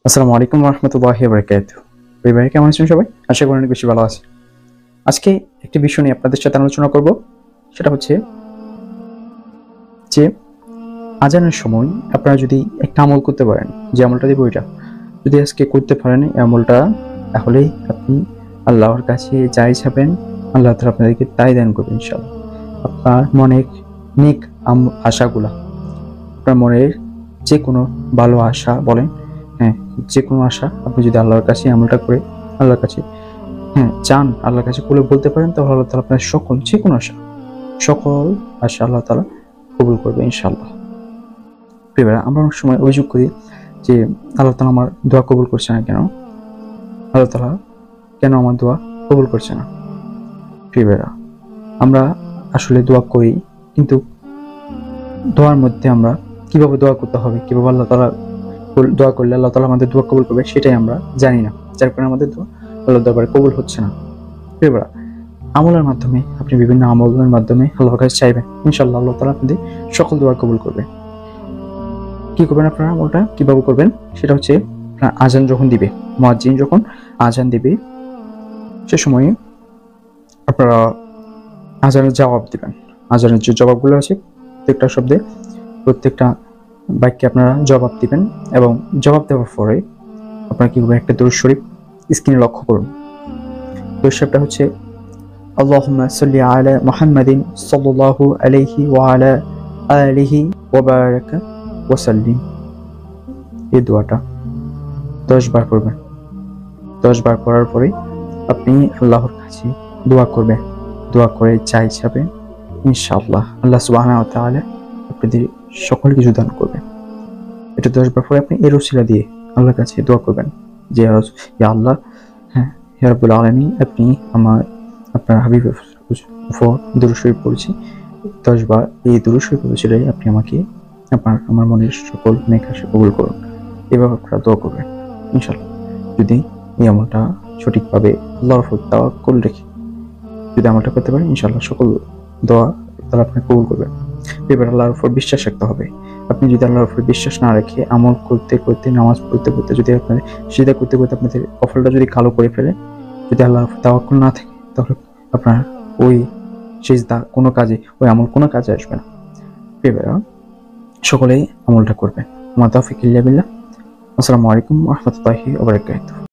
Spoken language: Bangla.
আসসালামু আলাইকুম রহমতুল্লাহি বারাকাতুহু। ভাই কেমন আছেন সবাই? আশা করি অনেক বেশি ভালো আছেন। আজকে একটি বিষয় নিয়ে আপনাদের সাথে আলোচনা করব। সেটা হচ্ছে যে আজানের সময় আপনারা যদি একটা আমল করতে পারেন, যে আমলটা দিব এটা যদি আজকে করতে পারেন এই আমলটা, তাহলেই আপনি আল্লাহর কাছে যাই চাবেন আল্লাহ তাআলা আপনাদেরকে তাই দান করবেন ইনশাআল্লাহ। আপনার মনের নেক আশাগুলা, আপনার মনের যে কোনো ভালো আশা বলেন, হ্যাঁ, যে কোনো আশা আপনি যদি আল্লাহর কাছে আমলটা করে আল্লাহর কাছে চান, আল্লাহর কাছে বলে বলতে পারেন, তাহলে আল্লাহ তাআলা আপনার যে কোনো সকল আশা আল্লাহ তাআলা কবুল করবে ইনশাআল্লাহ। প্রিয়রা, আমরা অনেক সময় অভিযোগ করি যে আল্লাহ তাআলা আমার দোয়া কবুল করছে না কেন? আল্লাহ তাআলা কেন আমার দোয়া কবুল করছে না? প্রিয়রা, আমরা আসলে দোয়া করি, কিন্তু দোয়ার মধ্যে আমরা কিভাবে দোয়া করতে হবে, কিভাবে আল্লাহ তাআলা দোয়া করলে আল্লাহ তাআলা আমাদের দোয়া কবুল করবে সেটাই আমরা জানি না, যার কারণে আমাদের দোয়া আল্লাহর দরবারে কবুল হচ্ছে না। প্রিয়রা, আমলের মাধ্যমে আপনি বিভিন্ন আমলের মাধ্যমে আল্লাহর কাছে চাইবেন, ইনশাআল্লাহ আল্লাহ তাআলা আপনাদের সকল দোয়া কবুল করবে। কি করবেন আপনারা? আমলটা কিভাবে করবেন সেটা হচ্ছে, আজান যখন দিবে, মুয়াজ্জিন যখন আজান দিবে সে সময়ে আপনারা আজানের জবাব দিবেন। আজানের যে জবাবগুলো আছে প্রত্যেকটা শব্দে, প্রত্যেকটা বাক্যে আপনারা জবাব দিবেন, এবং জবাব দেওয়ার পরে আপনারা কি করবেন, একটা দরুদ শরীফ স্ক্রিনে লক্ষ্য করুন। দরুদ শরীফটা হচ্ছে আল্লাহুম্মা সাল্লি আলা মুহাম্মাদিন সাল্লাল্লাহু আলাইহি ওয়া আলা আলিহি ওয়া বারাকা ওয়া সাল্লিম। এই দোয়াটা 10 বার পড়বেন। 10 বার পড়ার পরে আপনি আল্লাহর কাছে দোয়া করবেন। দোয়া করে চাই চাবেন, ইনশাআল্লাহ আল্লাহ সুবহানাহু ওয়া তাআলা আপনাদের সকল কিছু দান করবেন। এটা 10 বার পরে আপনি এর ওসিলা দিয়ে আল্লাহর কাছে দোয়া করবেন যে ইয়া আল্লাহ, হ্যাঁ, ইয়া রাব্বুল আলামিন, আপনি আপনার হাবিবের উপর দুরূদ শরীফ পড়েছি 10 বার। এই দুরূদ শরীফ ওসিলায় আপনি আমাকে আমার মনের সকল নেক আশা কবুল করুন। এভাবে আপনারা দোয়া করবেন ইনশাআল্লাহ। যদি এই আমলটা সঠিকভাবে আল্লাহর উপর তাওয়াক্কুল রেখে যদি আমলটা করতে পারেন, ইনশাআল্লাহ সকল দোয়া তাআলা আপনি কবুল করবেন। এবার আল্লাহর উপর বিশ্বাস রাখতে হবে। আপনি যদি আল্লাহর উপর বিশ্বাস না রেখে আমল করতে করতে, নামাজ পড়তে পড়তে, যদি আপনার সিজদা করতে করতে আপনাদের কপালটা যদি কালো করে ফেলে, যদি আল্লাহর উপর তাওয়াক্কুল না থাকে, তাহলে আপনার ওই সিজদা কোনো কাজে, ওই আমল কোনো কাজে আসবে না। এবার সকলেই আমলটা করবেন। ওয়া মা তাওফীক ইল্লা বিল্লাহ। আসসালামু আলাইকুম ওয়া রাহমাতুল্লাহি ওয়া বারাকাতুহু।